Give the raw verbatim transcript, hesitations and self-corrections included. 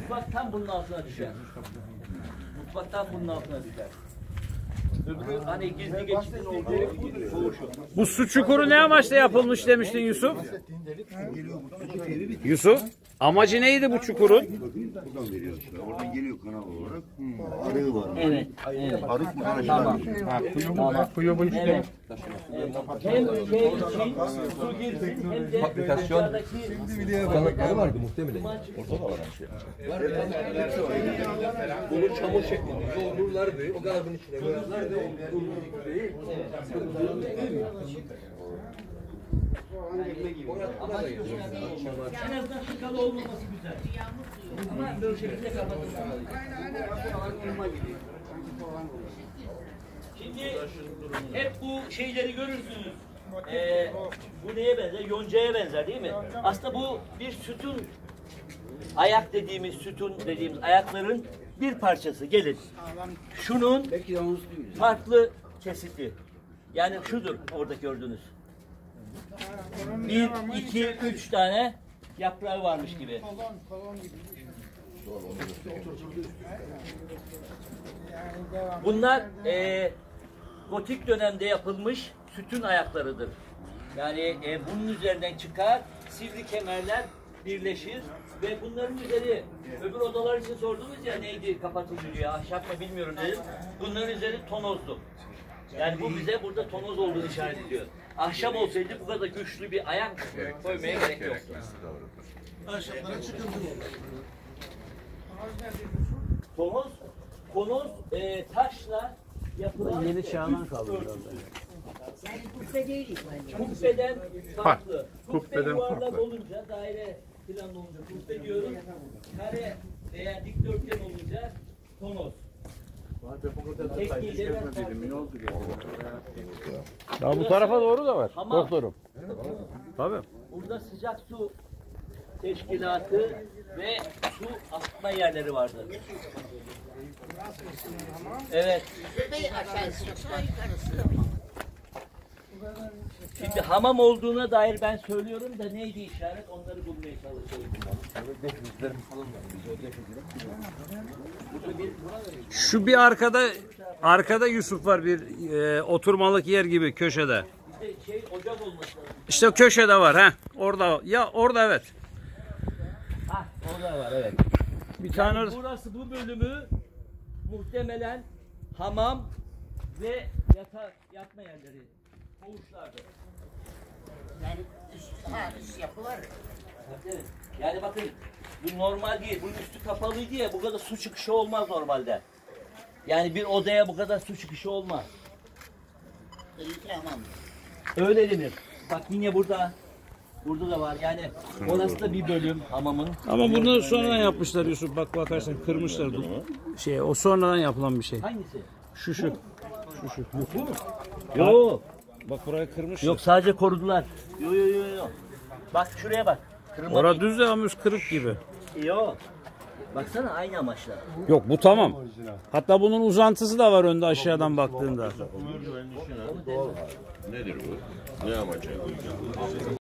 Mutfak tam bunun altına düşer. Mutfak tam bunun altına düşer. Öbürü hani gizli geçidin olduğu soğuşu. Bu su çukuru ne amaçla yapılmış demiştin Yusuf? Yusuf, amacı neydi bu çukurun? Buradan veriyor işte. Oradan geliyor kanal olarak. Arığı var. Evet. Evet. Arık mı? Tamam. Tamam. Kuyu bu işte. Evet. Evet. Hem şey için su girsin hem de Fabrikasyon balıkları vardı muhtemelen. Ortada var şey. Bunu çamur şeklinde yoğururlardı. O galibin içine koyarlardı. en azından tıkalı olmaması güzel. Ama böyle şekilde kapatılmalı. Şimdi hep bu şeyleri görürsünüz. Ee, bu neye benzer? Yoncaya benzer değil mi? Aslında bu bir sütun, ayak dediğimiz, sütun dediğimiz ayakların bir parçası. Gelin. Şunun farklı kesiti. Yani şudur orada gördüğünüz. Bir, iki, üç tane yaprağı varmış gibi. Bunlar e, gotik dönemde yapılmış sütun ayaklarıdır. Yani e, bunun üzerinden çıkar, sivri kemerler birleşir ve bunların üzeri, öbür odalar için sordunuz ya neydi kapatılıyor ya, ahşap mı bilmiyorum dedim. Bunların üzeri tonozdu. Yani bu bize burada tonoz olduğunu işaret ediyor. Ahşap olsaydı bu kadar güçlü bir ayak koymaya gerek yoktu. Ahşaplara çıkıntı olur. Tonoz, konoz e, taşla yapılan Yeni çağından kaldı biraz da. Yani kubbe değil bence. kubbeden farklı. Kubbe kubbeden yuvarlak farklı. olunca, daire planlı olunca kubbe diyoruz. Kare veya dikdörtgen olunca tonoz. Tekniği de Daha bu tarafa doğru da var. Hamam. Doktorum. Tabii. burada sıcak su teşkilatı ve su atma yerleri vardır. Evet. Aşağısı yoksa yukarısı. Şimdi hamam olduğuna dair ben söylüyorum da neydi işaret? Onları bulmaya çalışıyorum. Şu bir arkada arkada Yusuf var, bir e, oturmalık yer gibi köşede. İşte şey ocak olması lazım. İşte o köşede var ha. Orada ya orada evet. Ha orada var evet. Bir tane Yani burası bu bölümü muhtemelen hamam ve yata, yatma yerleri. Koğuşlardı. Yani üst, ha, üst yapı var. Evet. Yani bakın bu normal değil. Bunun üstü kapalıydı ya, bu kadar su çıkışı olmaz normalde. Yani bir odaya bu kadar su çıkışı olmaz. İyi tamam. Öyle denir. Bak yine burada. Burada da var. Yani orası da bir bölüm hamamın. ama bunu sonradan yapmışlar Yusuf, bak bakarsan kırmışlar bu şey, o sonradan yapılan bir şey. Hangisi? Şu şu. Şu şu. Bu mu? Yok. Bak burayı kırmışlar. Yok sadece korudular. Yok yok yok yok. Bak şuraya bak. Kırılma Orada düz de ama üst kırık gibi. yok. Baksana aynı amaçla. Yok bu tamam. Hatta bunun uzantısı da var önde aşağıdan baktığında. Nedir bu? Ne amacı?